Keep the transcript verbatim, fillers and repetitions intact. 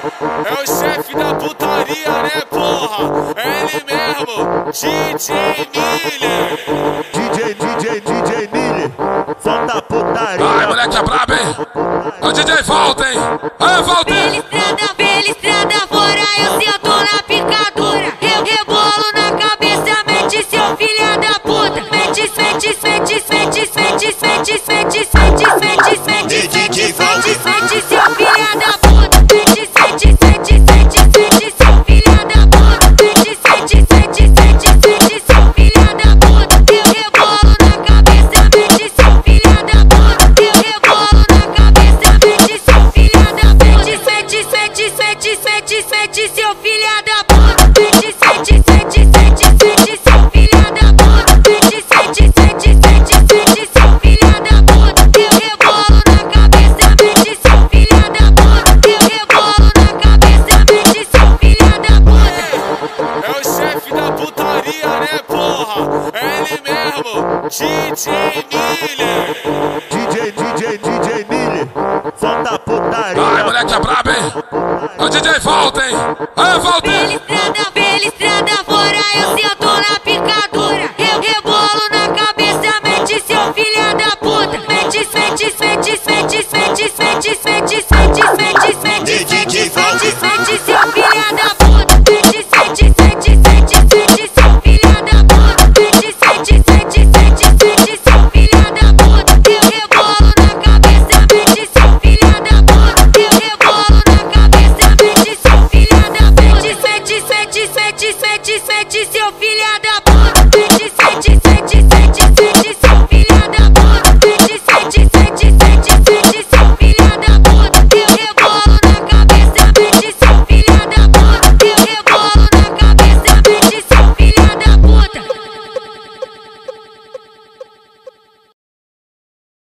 É o chefe da putaria, né, porra? É ele mesmo, D J Miller. D J, D J, D J Miller, solta a putaria. Ai, moleque é brabo, hein? O D J volta, hein? Ai, volta, Pela hein? estrada, pela estrada fora, eu sinto na picadura. Eu rebolo na cabeça, mete seu filha da puta. Mete, mete, mete, mete, mete, mete, mete, mete, mete, mete, mete, mete, mete, seu filha da puta. Mete, mete, mete, mete, mete, seu filha da puta. Mete, mete, mete, mete, mete, seu filha da puta. Eu rebolo na cabeça, mete seu filha da puta. Eu rebolo na cabeça, mete seu filha da puta. Mete, mete, mete, mete, mete, seu filha da puta. Mete, mete, mete, mete, mete, seu filha da puta. Mete, mete, mete, mete, mete, seu filha da puta. Eu rebolo na cabeça, mete seu filha da puta. Eu rebolo na cabeça, mete seu filha da puta. É o chefe da putaria, né, porra? É ele mesmo, D J Miller. D J, D J, D J Miller, solta a putaria. Ai, moleque é brabo, hein? O D J volta, hein? Ai, volta, hein?